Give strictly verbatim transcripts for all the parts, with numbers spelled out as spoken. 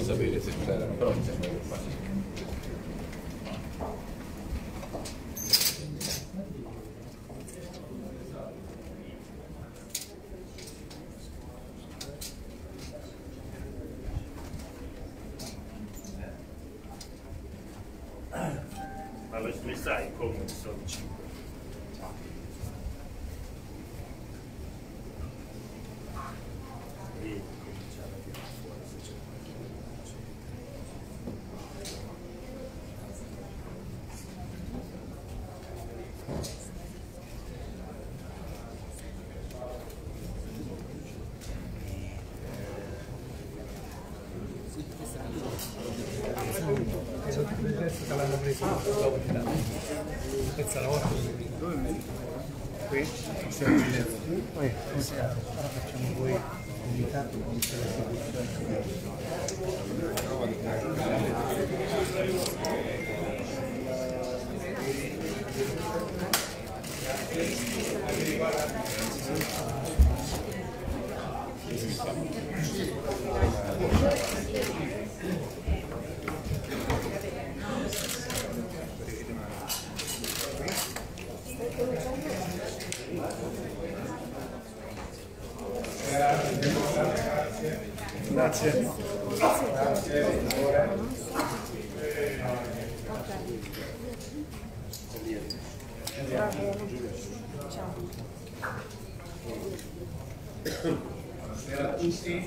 sapere se c'erano, però mi sembra che qua. Ma le sai come sono cinque? Che l'hanno preso dopo di là. Questa la volta qui? Poi ora facciamo poi invitato con Grazie. Grazie. Buonasera a tutti.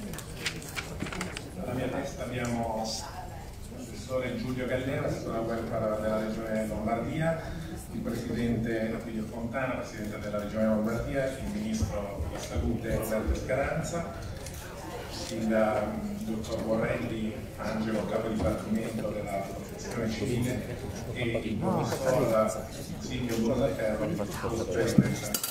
Alla mia destra abbiamo il professore Giulio Gallera, assessore al welfare della Regione Lombardia, il presidente Attilio Fontana, presidente della Regione Lombardia, il ministro della Salute Roberto Speranza, il dottor Borrelli Angelo, capo dipartimento della protezione civile, e il professor Silvio Bordaferro, dottore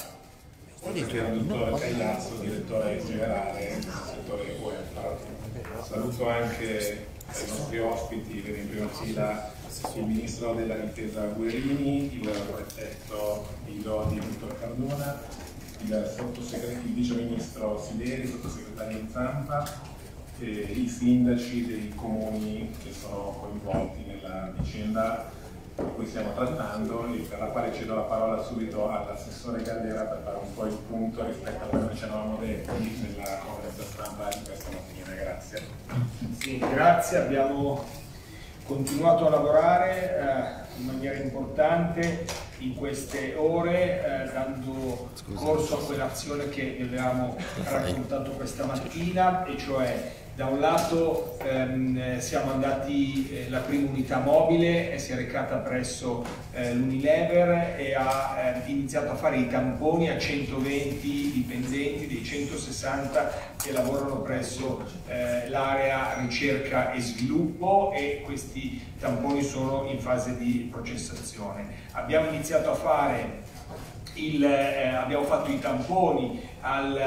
il dottor Cagliazzo, direttore generale del settore welfare. Saluto anche i nostri ospiti, vedo in prima fila il ministro della difesa Guerini, il prefetto di Lodi Vittor Cardona, il sottosegretario, il vice ministro Sileri, il sottosegretario Zampa, e i sindaci dei comuni che sono coinvolti nella vicenda di cui stiamo trattando, e per la quale cedo la parola subito all'assessore Gallera per fare un po' il punto rispetto a quello che ci avevamo detto nella conferenza stampa di questa mattina. Grazie. Sì, grazie, abbiamo continuato a lavorare eh, in maniera importante in queste ore, eh, dando corso a quell'azione che vi avevamo raccontato questa mattina, e cioè da un lato ehm, siamo andati, eh, la prima unità mobile eh, si è recata presso eh, l'Unilever e ha eh, iniziato a fare i tamponi a centoventi dipendenti dei centosessanta che lavorano presso eh, l'area ricerca e sviluppo, e questi tamponi sono in fase di processazione. Abbiamo iniziato a fare Il, eh, abbiamo fatto i tamponi al,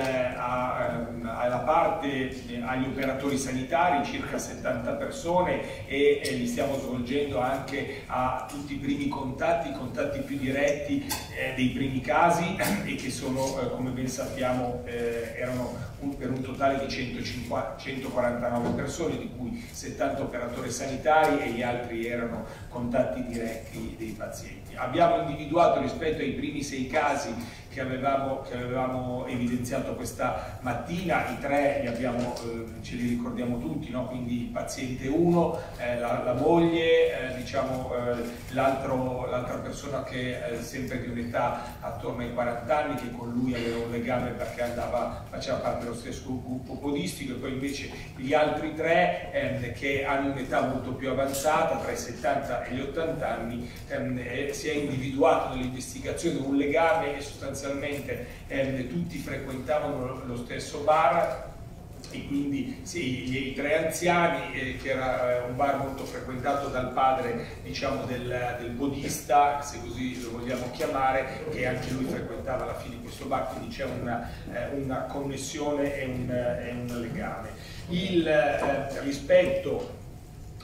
a, alla parte, eh, agli operatori sanitari, circa settanta persone, e, e li stiamo svolgendo anche a tutti i primi contatti, i contatti più diretti eh, dei primi casi, e che sono, eh, come ben sappiamo, eh, erano un, per un totale di centoquarantanove persone, di cui settanta operatori sanitari e gli altri erano contatti diretti dei pazienti. Abbiamo individuato, rispetto ai primi sei casi che avevamo, che avevamo evidenziato questa mattina, i tre li abbiamo, eh, ce li ricordiamo tutti, no? Quindi il paziente uno, eh, la, la moglie, eh, diciamo, eh, l'altra persona che è sempre di un'età attorno ai quaranta anni, che con lui aveva un legame perché andava, faceva parte dello stesso gruppo podistico, e poi invece gli altri tre eh, che hanno un'età molto più avanzata, tra i settanta e gli ottanta anni, ehm, eh, si è individuato nell'investigazione un legame, e sostanzialmente eh, tutti frequentavano lo stesso bar, e quindi sì, i tre anziani, eh, che era un bar molto frequentato dal padre, diciamo, del, del podista, se così lo vogliamo chiamare, che anche lui frequentava alla fine questo bar, quindi c'è una, eh, una connessione e un, e un legame. Il eh, rispetto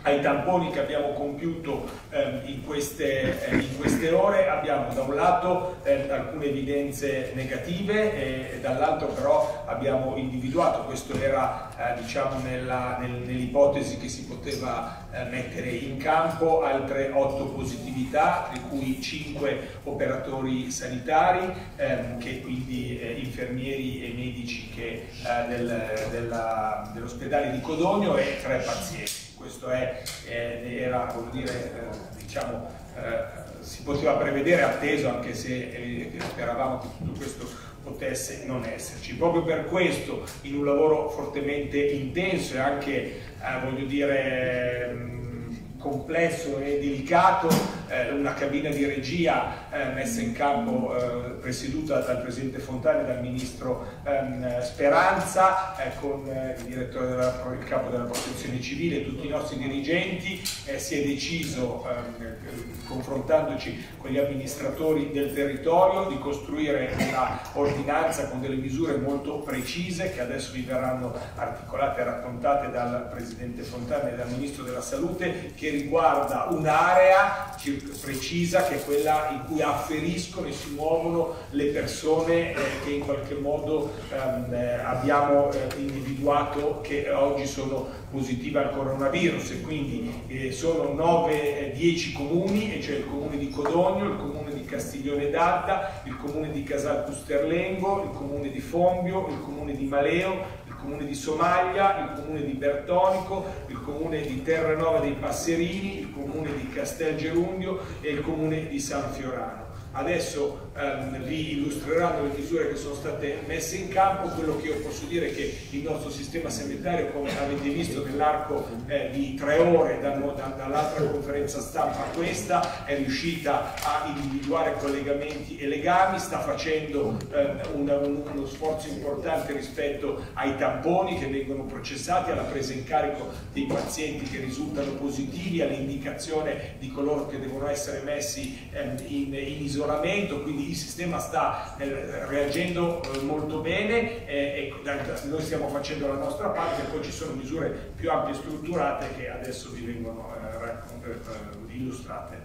ai tamponi che abbiamo compiuto eh, in, queste, eh, in queste ore abbiamo da un lato eh, alcune evidenze negative e, e dall'altro però abbiamo individuato, questo era eh, diciamo nella, nel, nell'ipotesi che si poteva eh, mettere in campo, altre otto positività, di cui cinque operatori sanitari, ehm, che quindi eh, infermieri e medici che, eh, del, della, dell'ospedale di Codogno, e tre pazienti. Questo è, eh, era, vuol dire, eh, diciamo, eh, si poteva prevedere, atteso, anche se eh, speravamo che tutto questo potesse non esserci. Proprio per questo, in un lavoro fortemente intenso e anche, eh, voglio dire, mh, complesso e delicato, eh, una cabina di regia eh, messa in campo, eh, presieduta dal Presidente Fontana e dal Ministro ehm, Speranza, eh, con eh, il direttore della, il capo della Protezione Civile e tutti i nostri dirigenti, eh, si è deciso, ehm, confrontandoci con gli amministratori del territorio, di costruire una ordinanza con delle misure molto precise che adesso vi verranno articolate e raccontate dal Presidente Fontana e dal Ministro della Salute, che riguarda un'area precisa che è quella in cui afferiscono e si muovono le persone eh, che in qualche modo ehm, eh, abbiamo eh, individuato che oggi sono positive al coronavirus, e quindi eh, sono nove dieci comuni, e cioè il comune di Codogno, il comune di Castiglione d'Adda, il comune di Casal Pusterlengo, il comune di Fombio, il comune di Maleo, il comune di Somaglia, il comune di Bertonico, il comune di Terranova dei Passerini, il comune di Castel Gerundio e il comune di San Fiorano. Adesso ehm, vi illustreranno le misure che sono state messe in campo. Quello che io posso dire è che il nostro sistema sanitario, come avete visto nell'arco eh, di tre ore da, da, dall'altra conferenza stampa a questa, è riuscita a individuare collegamenti e legami, sta facendo eh, una, un, uno sforzo importante rispetto ai tamponi che vengono processati, alla presa in carico dei pazienti che risultano positivi, all'indicazione di coloro che devono essere messi eh, in, in isolamento. Quindi il sistema sta eh, reagendo eh, molto bene, eh, e noi stiamo facendo la nostra parte, poi ci sono misure più ampie e strutturate che adesso vi vengono eh, eh, illustrate.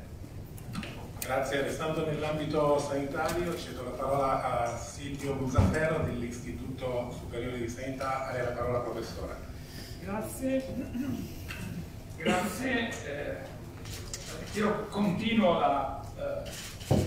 Grazie. Restando nell'ambito sanitario, cedo la parola a Silvio Brusaferro dell'Istituto Superiore di Sanità. A lei la parola, professore. Grazie. Grazie. Eh, io continuo la... Eh,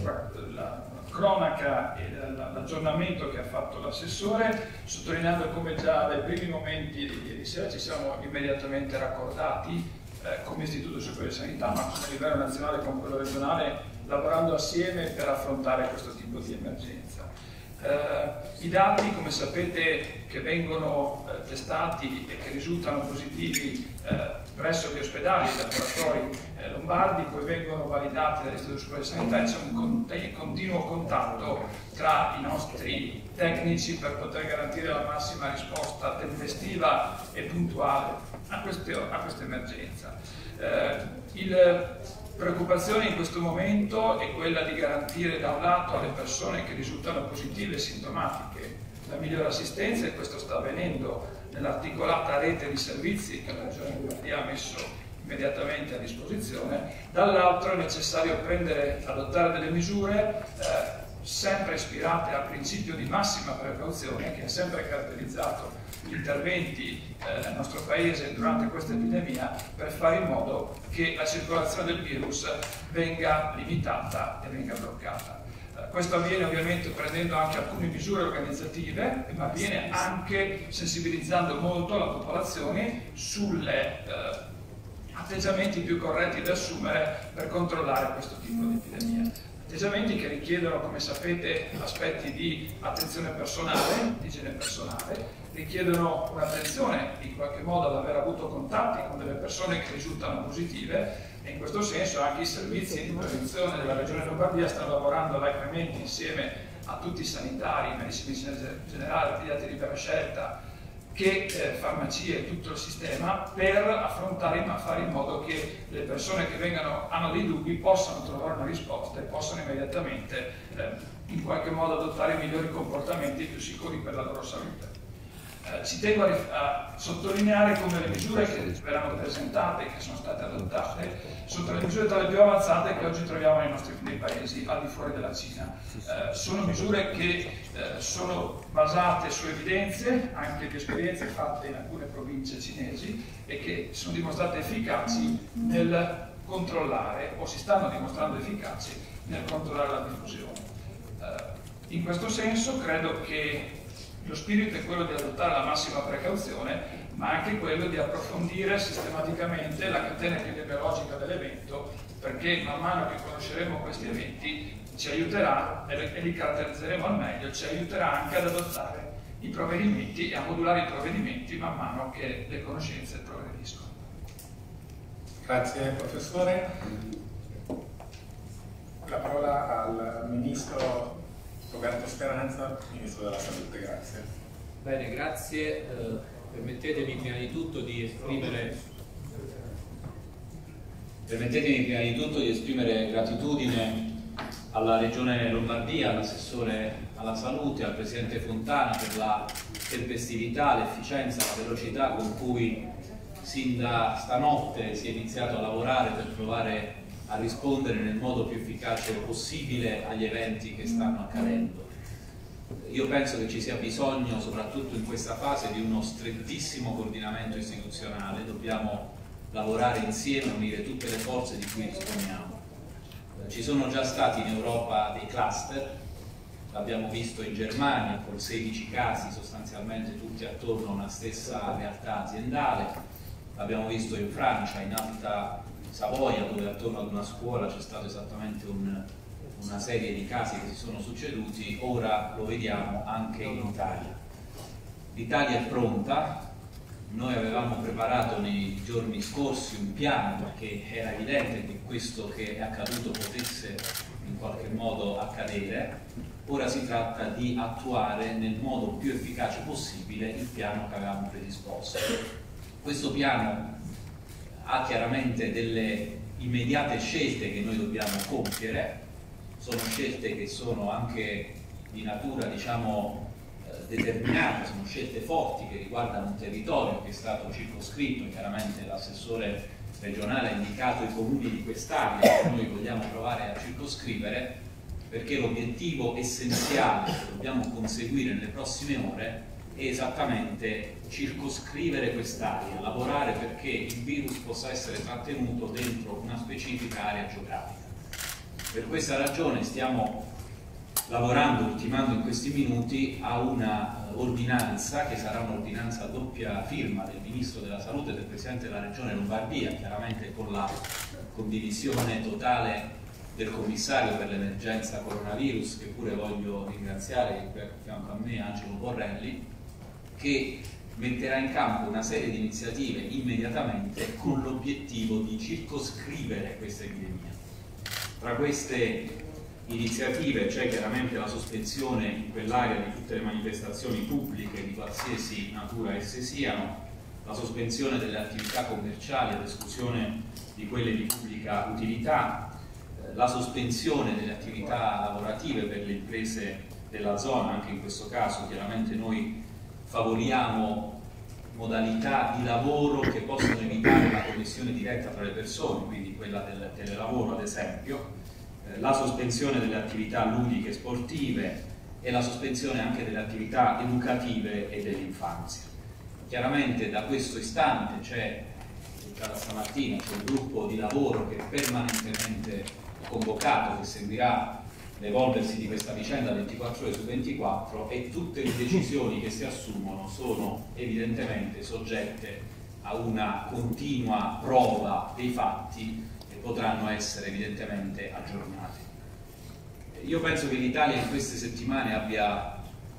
la cronaca e l'aggiornamento che ha fatto l'assessore, sottolineando come già dai primi momenti di ieri sera ci siamo immediatamente raccordati eh, come Istituto Superiore di Sanità, ma come livello nazionale e con quello regionale, lavorando assieme per affrontare questo tipo di emergenza. Eh, I dati, come sapete, che vengono eh, testati e che risultano positivi eh, presso gli ospedali e i laboratori eh, lombardi, poi vengono validati dall'Istituto Superiore di Sanità, e c'è un continuo contatto tra i nostri tecnici per poter garantire la massima risposta tempestiva e puntuale a, queste, a questa emergenza. Eh, il, preoccupazione in questo momento è quella di garantire da un lato alle persone che risultano positive e sintomatiche la migliore assistenza, e questo sta avvenendo nell'articolata rete di servizi che la Regione Lombardia ha messo immediatamente a disposizione. Dall'altro è necessario prendere, adottare delle misure eh, sempre ispirate al principio di massima precauzione che ha sempre caratterizzato gli interventi eh, nel nostro Paese durante questa epidemia, per fare in modo che la circolazione del virus venga limitata e venga bloccata. Eh, questo avviene ovviamente prendendo anche alcune misure organizzative, ma avviene anche sensibilizzando molto la popolazione sulle eh, atteggiamenti più corretti da assumere per controllare questo tipo di epidemia. Atteggiamenti che richiedono, come sapete, aspetti di attenzione personale, di igiene personale, richiedono un'attenzione in qualche modo ad aver avuto contatti con delle persone che risultano positive, e in questo senso anche i servizi di prevenzione della Regione Lombardia stanno lavorando alacremente insieme a tutti i sanitari, medici di medicina generale, pediatri di libera scelta, che eh, farmacie e tutto il sistema, per affrontare, ma fare in modo che le persone che vengano, hanno dei dubbi possano trovare una risposta e possano immediatamente eh, in qualche modo adottare i migliori comportamenti più sicuri per la loro salute. Eh, ci tengo a, a sottolineare come le misure che verranno presentate, che sono state adottate, sono tra le misure tra le più avanzate che oggi troviamo nei nostri nei paesi al di fuori della Cina. Eh, sono misure che eh, sono basate su evidenze, anche di esperienze fatte in alcune province cinesi, e che sono dimostrate efficaci nel controllare, o si stanno dimostrando efficaci nel controllare la diffusione. Eh, in questo senso credo che lo spirito è quello di adottare la massima precauzione, ma anche quello di approfondire sistematicamente la catena epidemiologica dell'evento, perché man mano che conosceremo questi eventi ci aiuterà, e li caratterizzeremo al meglio, ci aiuterà anche ad adottare i provvedimenti e a modulare i provvedimenti man mano che le conoscenze progrediscono. Grazie professore. La parola al Ministro Roberto Speranza, Ministro della Salute. Grazie. Bene, grazie. Eh, permettetemi prima di tutto di esprimere permettetemi prima di tutto di esprimere gratitudine alla Regione Lombardia, all'assessore alla salute, al Presidente Fontana per la tempestività, l'efficienza, la velocità con cui sin da stanotte si è iniziato a lavorare per provare a rispondere nel modo più efficace possibile agli eventi che stanno accadendo. Io penso che ci sia bisogno, soprattutto in questa fase, di uno strettissimo coordinamento istituzionale. Dobbiamo lavorare insieme, unire tutte le forze di cui disponiamo. Ci sono già stati in Europa dei cluster, l'abbiamo visto in Germania con sedici casi sostanzialmente tutti attorno a una stessa realtà aziendale, l'abbiamo visto in Francia, in Alta Savoia, dove attorno ad una scuola c'è stata esattamente un, una serie di casi che si sono succeduti. Ora lo vediamo anche in Italia. L'Italia è pronta, noi avevamo preparato nei giorni scorsi un piano perché era evidente che questo che è accaduto potesse in qualche modo accadere. Ora si tratta di attuare nel modo più efficace possibile il piano che avevamo predisposto. Questo piano ha chiaramente delle immediate scelte che noi dobbiamo compiere, sono scelte che sono anche di natura, diciamo, eh, determinata, sono scelte forti che riguardano un territorio che è stato circoscritto. Chiaramente l'assessore regionale ha indicato i comuni di quest'area che noi vogliamo provare a circoscrivere, perché l'obiettivo essenziale che dobbiamo conseguire nelle prossime ore è esattamente circoscrivere quest'area, lavorare perché il virus possa essere trattenuto dentro una specifica area geografica. Per questa ragione stiamo lavorando, ultimando in questi minuti, a una ordinanza che sarà un'ordinanza a doppia firma del Ministro della Salute e del Presidente della Regione Lombardia, chiaramente con la condivisione totale del commissario per l'emergenza coronavirus, che pure voglio ringraziare, che è qui a fianco a me, Angelo Borrelli, che metterà in campo una serie di iniziative immediatamente con l'obiettivo di circoscrivere questa epidemia. Tra queste iniziative c'è chiaramente la sospensione in quell'area di tutte le manifestazioni pubbliche di qualsiasi natura esse siano, la sospensione delle attività commerciali ad esclusione di quelle di pubblica utilità, la sospensione delle attività lavorative per le imprese della zona. Anche in questo caso chiaramente noi favoriamo modalità di lavoro che possono evitare la connessione diretta tra le persone, quindi quella del telelavoro ad esempio, eh, la sospensione delle attività ludiche e sportive e la sospensione anche delle attività educative e dell'infanzia. Chiaramente da questo istante c'è, già da stamattina, c'è un gruppo di lavoro che è permanentemente convocato, che seguirà l'evolversi di questa vicenda ventiquattro ore su ventiquattro, e tutte le decisioni che si assumono sono evidentemente soggette a una continua prova dei fatti e potranno essere evidentemente aggiornate. Io penso che l'Italia in queste settimane abbia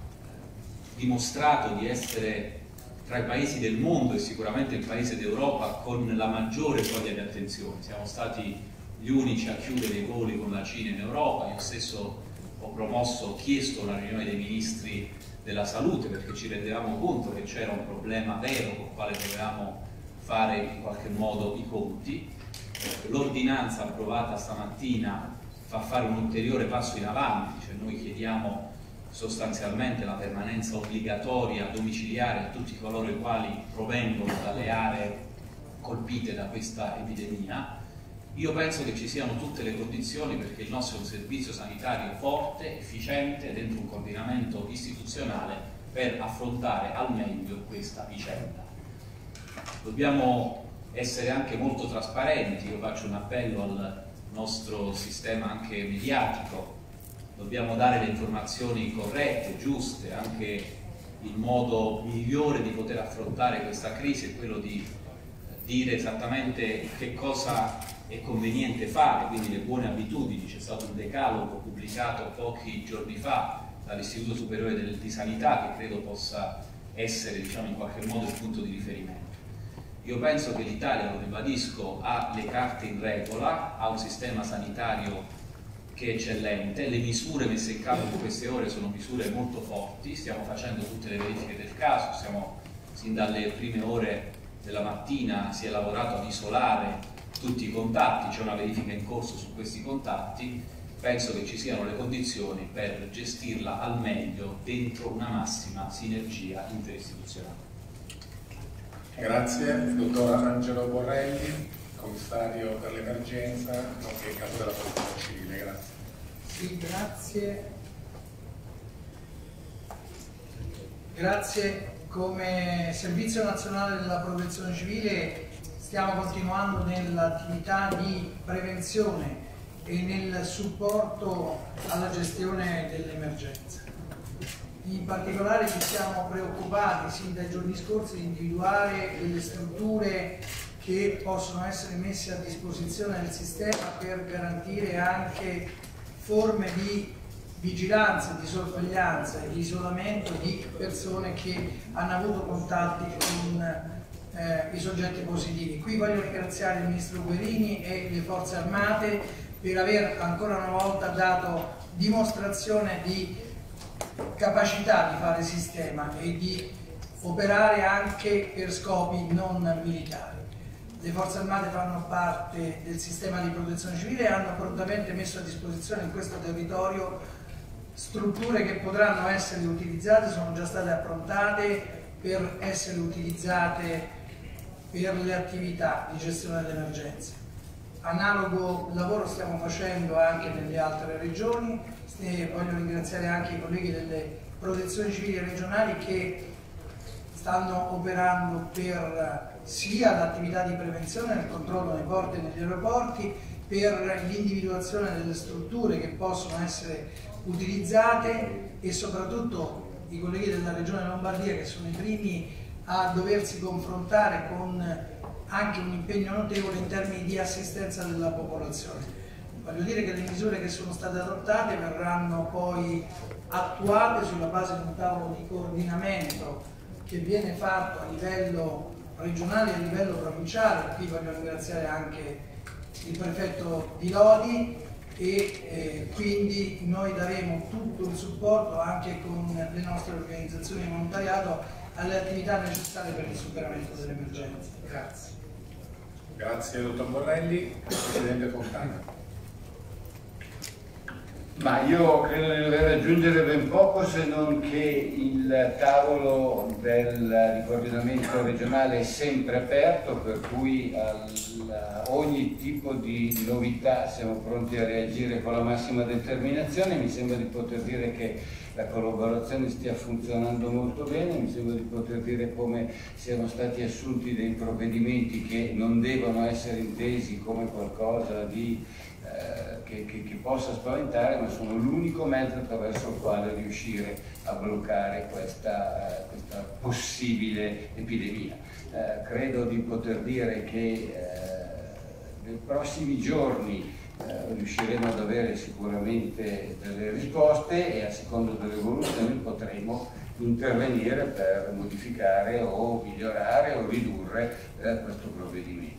dimostrato di essere tra i paesi del mondo e sicuramente il paese d'Europa con la maggiore soglia di attenzione. Siamo stati gli unici a chiudere i voli con la Cina in Europa. Io stesso ho promosso, ho chiesto una riunione dei ministri della salute perché ci rendevamo conto che c'era un problema vero con il quale dovevamo fare in qualche modo i conti. L'ordinanza approvata stamattina fa fare un ulteriore passo in avanti, cioè noi chiediamo sostanzialmente la permanenza obbligatoria domiciliare a tutti coloro i quali provengono dalle aree colpite da questa epidemia. Io penso che ci siano tutte le condizioni perché il nostro è un servizio sanitario forte, efficiente, dentro un coordinamento istituzionale per affrontare al meglio questa vicenda. Dobbiamo essere anche molto trasparenti, io faccio un appello al nostro sistema anche mediatico, dobbiamo dare le informazioni corrette, giuste, anche il modo migliore di poter affrontare questa crisi è quello di dire esattamente che cosa è conveniente fare, quindi le buone abitudini. C'è stato un decalogo pubblicato pochi giorni fa dall'Istituto Superiore di Sanità che credo possa essere, diciamo, in qualche modo il punto di riferimento. Io penso che l'Italia, lo ribadisco, ha le carte in regola, ha un sistema sanitario che è eccellente, le misure messe in campo in queste ore sono misure molto forti, stiamo facendo tutte le verifiche del caso, stiamo, sin dalle prime ore della mattina si è lavorato ad isolare tutti i contatti, c'è una verifica in corso su questi contatti, penso che ci siano le condizioni per gestirla al meglio dentro una massima sinergia interistituzionale. Grazie. Dottor Angelo Borrelli, commissario per l'emergenza, nonché capo della Protezione Civile. Grazie. Sì, grazie. Grazie. Come Servizio Nazionale della Protezione Civile stiamo continuando nell'attività di prevenzione e nel supporto alla gestione dell'emergenza. In particolare ci siamo preoccupati sin dai giorni scorsi di individuare delle strutture che possono essere messe a disposizione del sistema per garantire anche forme di vigilanza, di sorveglianza e di isolamento di persone che hanno avuto contatti con eh, i soggetti positivi. Qui voglio ringraziare il Ministro Guerini e le Forze Armate per aver ancora una volta dato dimostrazione di capacità di fare sistema e di operare anche per scopi non militari. Le Forze Armate fanno parte del sistema di protezione civile e hanno prontamente messo a disposizione in questo territorio strutture che potranno essere utilizzate, sono già state approntate per essere utilizzate per le attività di gestione dell'emergenza. Analogo lavoro stiamo facendo anche nelle altre regioni. Voglio ringraziare anche i colleghi delle protezioni civili regionali che stanno operando per sia l'attività di prevenzione nel controllo nei porti e negli aeroporti, per l'individuazione delle strutture che possono essere utilizzate e soprattutto i colleghi della Regione Lombardia che sono i primi a doversi confrontare con anche un impegno notevole in termini di assistenza della popolazione. Voglio dire che le misure che sono state adottate verranno poi attuate sulla base di un tavolo di coordinamento che viene fatto a livello regionale e a livello provinciale. Qui voglio ringraziare anche il prefetto di Lodi e eh, quindi noi daremo tutto il supporto anche con le nostre organizzazioni di volontariato alle attività necessarie per il superamento dell'emergenza. Grazie. Grazie dottor Borrelli. Presidente Fontana. Ma io credo di dover aggiungere ben poco, se non che il tavolo del, di coordinamento regionale è sempre aperto, per cui a ogni tipo di novità siamo pronti a reagire con la massima determinazione. Mi sembra di poter dire che la collaborazione stia funzionando molto bene, mi sembra di poter dire come siano stati assunti dei provvedimenti che non devono essere intesi come qualcosa di eh, che, che, che possa spaventare, ma sono l'unico mezzo attraverso il quale riuscire a bloccare questa, eh, questa possibile epidemia. Eh, credo di poter dire che eh, nei prossimi giorni Eh, riusciremo ad avere sicuramente delle risposte e a seconda delle evoluzioni potremo intervenire per modificare o migliorare o ridurre eh, questo provvedimento.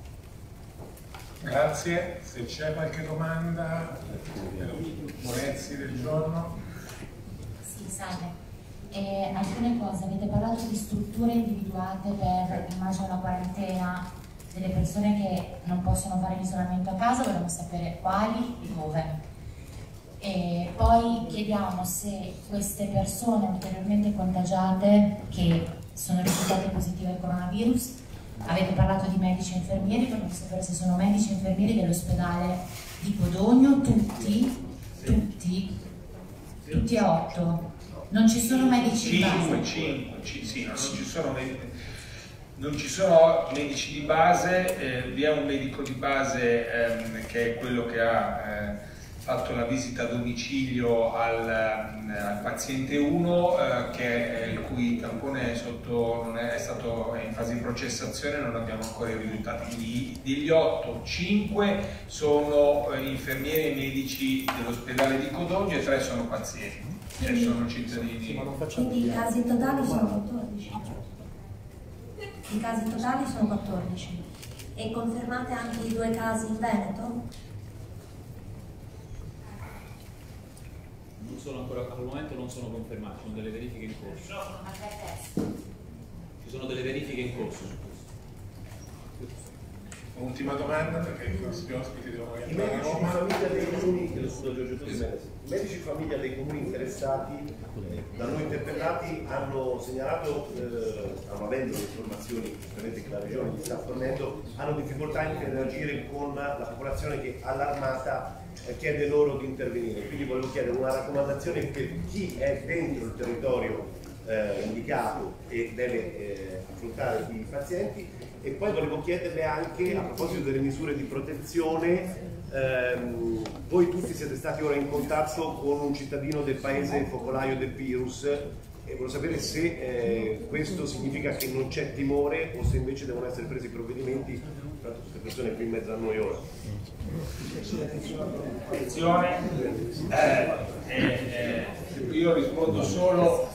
Grazie. Se c'è qualche domanda, Morezzi del giorno. Sì, salve. Eh, alcune cose, avete parlato di strutture individuate per, immagino, la quarantena delle persone che non possono fare l'isolamento a casa, vorremmo sapere quali e dove. E poi chiediamo se queste persone ulteriormente contagiate che sono risultate positive al coronavirus, avete parlato di medici e infermieri, vogliamo sapere se sono medici e infermieri dell'ospedale di Codogno, tutti, tutti, tutti a otto. Non ci sono medici di base? cinque, sì, non ci sono medici. Non ci sono medici di base, eh, vi è un medico di base ehm, che è quello che ha eh, fatto la visita a domicilio al, al paziente uno, eh, che è, il cui tampone è, sotto, non è, è stato è in fase di processazione, non abbiamo ancora i risultati. Di, degli otto, cinque sono eh, infermieri e medici dell'ospedale di Codogno e tre sono pazienti, cioè sono cittadini. Quindi i casi totali sono quattordici. I casi totali sono quattordici. E confermate anche i due casi in Veneto? Non sono ancora, al momento non sono confermati, sono delle verifiche in corso. Ci sono delle verifiche in corso su questo. Ultima domanda, perché i prossimi ospiti devono I rientrare a medici Roma. famiglia dei comuni, chiedo scusa Giorgio Torres, i medici famiglia dei comuni interessati, eh, da noi interpellati, hanno segnalato, eh, stanno avendo le informazioni che la regione gli sta fornendo, hanno difficoltà a interagire con la popolazione che allarmata eh, chiede loro di intervenire. Quindi volevo chiedere una raccomandazione per chi è dentro il territorio eh, indicato e deve eh, affrontare i pazienti. E poi volevo chiederle anche, a proposito delle misure di protezione, ehm, voi tutti siete stati ora in contatto con un cittadino del paese focolaio del virus e volevo sapere se eh, questo significa che non c'è timore o se invece devono essere presi provvedimenti per tutte queste persone qui in mezzo a noi ora. Attenzione, eh, eh, eh, io rispondo solo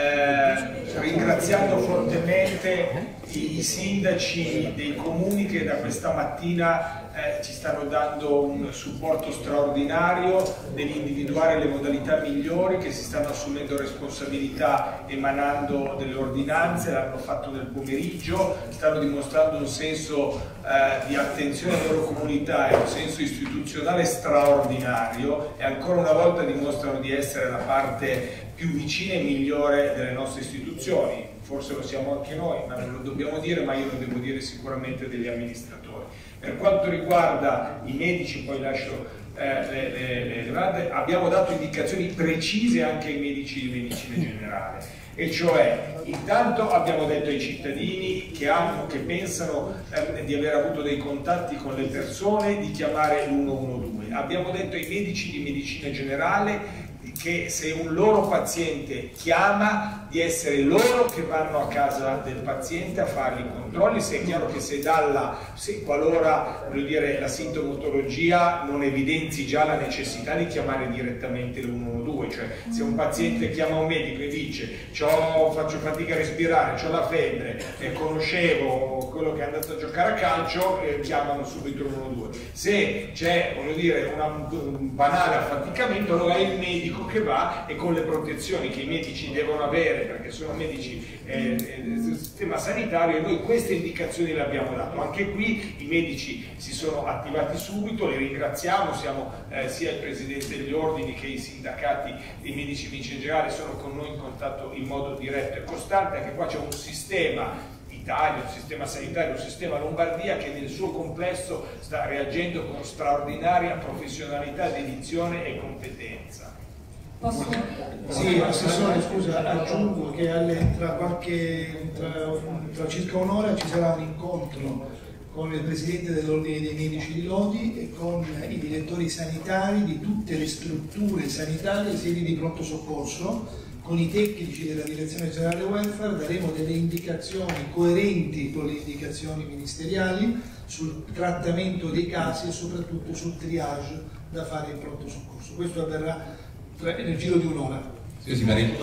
eh, ringraziando fortemente i, i sindaci dei comuni che da questa mattina eh, ci stanno dando un supporto straordinario nell'individuare le modalità migliori, che si stanno assumendo responsabilità emanando delle ordinanze, l'hanno fatto nel pomeriggio, stanno dimostrando un senso eh, di attenzione alla loro comunità e un senso istituzionale straordinario e ancora una volta dimostrano di essere la parte più vicina e migliore delle nostre istituzioni. Forse lo siamo anche noi, ma non lo dobbiamo dire, ma io lo devo dire sicuramente degli amministratori. Per quanto riguarda i medici, poi lascio eh, le, le, le domande, abbiamo dato indicazioni precise anche ai medici di medicina generale, e cioè intanto abbiamo detto ai cittadini che, hanno, che pensano eh, di aver avuto dei contatti con le persone di chiamare l'uno uno due. Abbiamo detto ai medici di medicina generale che se un loro paziente chiama, di essere loro che vanno a casa del paziente a fargli i controlli, se è chiaro che se dalla, se qualora voglio dire, la sintomatologia non evidenzi già la necessità di chiamare direttamente l'uno uno due, cioè se un paziente chiama un medico e dice faccio fatica a respirare, ho la febbre, e conoscevo quello che è andato a giocare a calcio, eh, chiamano subito l'uno uno due. Se c'è voglio dire, una, un banale affaticamento, allora è il medico che va e con le protezioni che i medici devono avere, perché sono medici eh, del sistema sanitario, e noi queste indicazioni le abbiamo dato. Anche qui i medici si sono attivati subito, li ringraziamo, siamo eh, sia il presidente degli ordini che i sindacati dei medici in generale sono con noi in contatto in modo diretto e costante. Anche qua c'è un sistema Italia, un sistema sanitario, un sistema Lombardia che nel suo complesso sta reagendo con straordinaria professionalità, dedizione e competenza. Posso? Sì, Assessore, scusa, aggiungo che alle, tra, qualche, tra, tra circa un'ora ci sarà un incontro con il Presidente dell'Ordine dei Medici di Lodi e con i direttori sanitari di tutte le strutture sanitarie, sedi di pronto soccorso, con i tecnici della Direzione Generale Welfare. Daremo delle indicazioni coerenti con le indicazioni ministeriali sul trattamento dei casi e soprattutto sul triage da fare in pronto soccorso. Questo avverrà nel giro di un'ora. Sì, sì, Maria.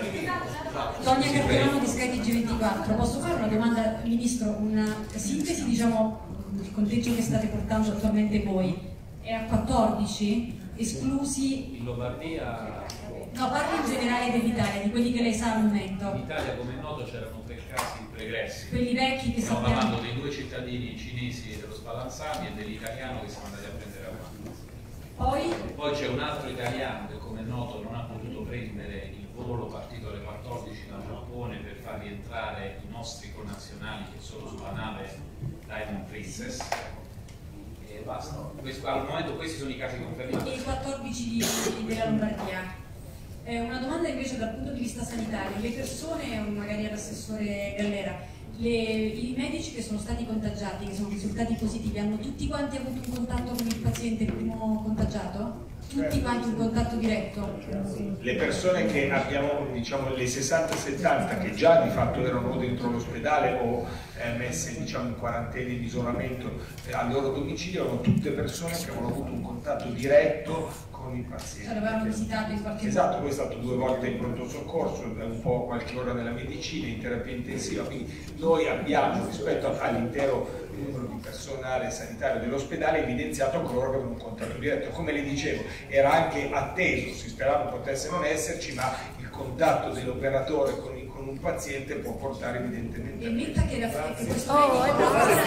Tonia Carperano di Sky T G ventiquattro. Posso fare una domanda al Ministro? Una sintesi, diciamo, del conteggio che state portando attualmente voi. È a quattordici, esclusi... In Lombardia... No, parlo in generale dell'Italia, di quelli che lei sa al momento. In Italia, come è noto, c'erano tre casi pregressi. Quelli vecchi che stiamo sappiamo... parlando dei due cittadini cinesi dello Spallanzani e dell'italiano che siamo andati a prendere a mano. Poi, Poi c'è un altro italiano che, come è noto, non ha potuto prendere il volo partito alle quattordici dal Giappone per far rientrare i nostri connazionali che sono sulla nave Diamond Princess. E basta. Questo, al momento questi sono i casi confermati. il quattordici di, della Lombardia. Eh, una domanda invece dal punto di vista sanitario. Le persone, magari all'assessore Gallera, le, i medici che sono stati contagiati, che sono risultati positivi, hanno tutti quanti avuto un contatto con il paziente, il primo contagiato? Tutti quanti un contatto diretto? Le persone che abbiamo, diciamo, le sessanta settanta che già di fatto erano dentro l'ospedale o eh, messe, diciamo, in quarantena, in isolamento eh, al loro domicilio, erano tutte persone che avevano avuto un contatto diretto con il paziente. Cioè l'avevano visitato in qualche Esatto, modo? poi è stato due volte in pronto soccorso, un po' qualche ora nella medicina, in terapia intensiva, quindi noi abbiamo rispetto all'intero numero di personale sanitario dell'ospedale evidenziato coloro che avevano un contatto diretto. Come le dicevo, era anche atteso, si sperava potesse non esserci, ma il contatto dell'operatore con, con un paziente può portare evidentemente E metta che, la, che questo Oh, medico...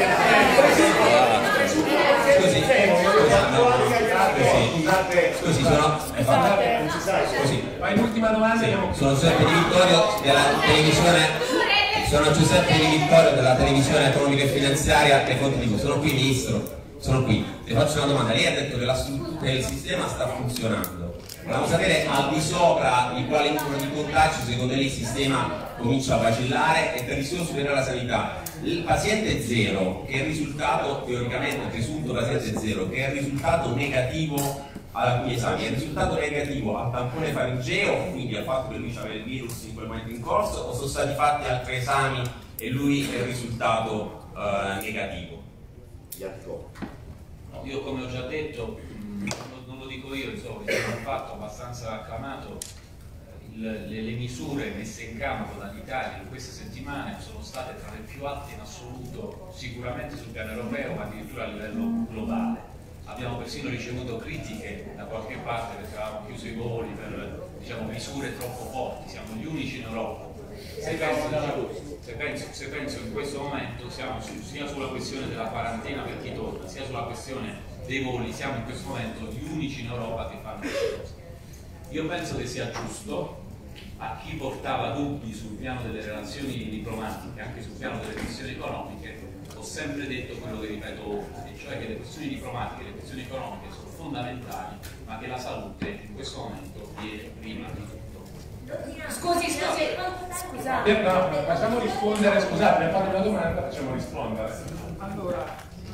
Scusi, scusi, sono... Scusi, Ma in ultima domanda sì, abbiamo... sono Giuseppe Di Vittorio della televisione... Sono Giuseppe Di Vittorio della televisione economica e finanziaria e Fonti tivù. Sono qui, Ministro, sono qui. Le faccio una domanda. Lei ha detto che, la, che il sistema sta funzionando. Vogliamo sapere al di sopra di quale numero di contagi secondo lei il sistema comincia a vacillare e per il suo superiore alla sanità. Il paziente zero, che è il risultato, teoricamente il presunto paziente zero, che è il risultato negativo ad alcuni esami, è il risultato negativo al tampone faringeo, quindi al fatto che lui aveva il virus in quel momento in corso, o sono stati fatti altri esami e lui è il risultato uh, negativo? No, io come ho già detto, mh, non lo dico io, insomma, è un fatto abbastanza acclamato, il, le, le misure messe in campo dall'Italia in queste settimane sono state tra le più alte in assoluto, sicuramente sul piano europeo, ma addirittura a livello globale. Abbiamo persino ricevuto critiche da qualche parte perché avevamo chiuso i voli per, diciamo, misure troppo forti, siamo gli unici in Europa. Se penso, diciamo, se penso, se penso in questo momento siamo su, sia sulla questione della quarantena per chi torna, sia sulla questione dei voli, siamo in questo momento gli unici in Europa che fanno queste cose. Io penso che sia giusto a chi portava dubbi sul piano delle relazioni diplomatiche, anche sul piano delle questioni economiche, ho sempre detto quello che ripeto ora, e cioè che le questioni diplomatiche, le questioni economiche sono fondamentali, ma che la salute in questo momento viene prima di tutto. Scusi, scusi, scusate. Eh, no, facciamo rispondere, scusate, mi ha fatto una domanda, facciamo rispondere. Allora,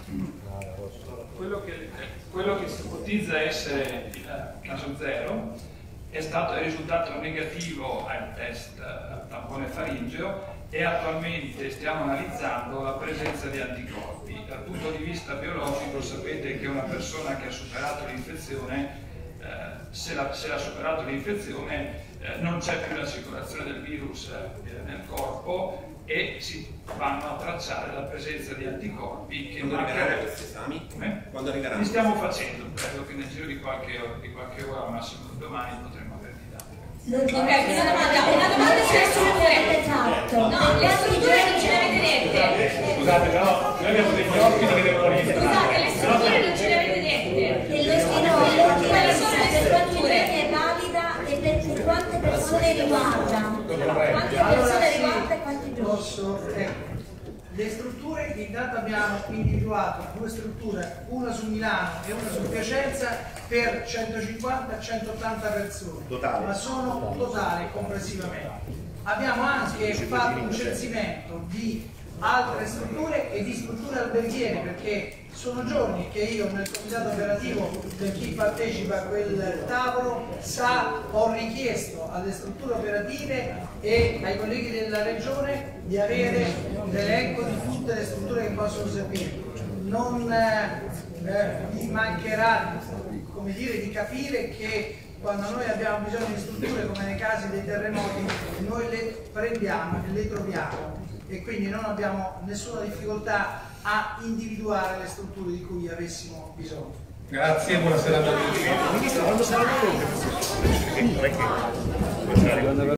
quello che, quello che si ipotizza essere il caso zero è stato il risultato negativo al test al tampone faringeo e attualmente stiamo analizzando la presenza di anticorpi. Dal punto di vista biologico sapete che una persona che ha superato l'infezione, eh, se, la, se ha superato l'infezione eh, non c'è più la circolazione del virus eh, nel corpo e si vanno a tracciare la presenza di anticorpi che Quando arriveranno questi esami? Come? Quando arriveranno? Li stiamo facendo, credo che nel giro di qualche, di qualche ora, al massimo domani, potremo averli dati. Ok, una domanda, una domanda sulle strutture. Esatto. No, le strutture non ce le avete dette. Scusate, però noi abbiamo degli ospiti che devono rientrare. Scusate, le strutture non ce le avete dette. E lo Quali sono le per quanti strutture? giorni è valida e per quante persone riguarda? Quante Allora, persone sì, riguarda e quanti giorni? posso, ecco. Le strutture, intanto abbiamo individuato due strutture, una su Milano e una su Piacenza per centocinquanta centottanta persone, Totale. ma sono totali complessivamente. Abbiamo anche fatto un censimento di altre strutture e di strutture alberghiere, perché sono giorni che io nel comitato operativo, per chi partecipa a quel tavolo sa, ho richiesto alle strutture operative e ai colleghi della regione di avere l'elenco di tutte le strutture che possono servire. Non eh, mi mancherà, come dire, di capire che quando noi abbiamo bisogno di strutture, come nei casi dei terremoti, noi le prendiamo e le troviamo, e quindi non abbiamo nessuna difficoltà a individuare le strutture di cui avessimo bisogno. Grazie, buona serata a tutti. Ministro, quando sarà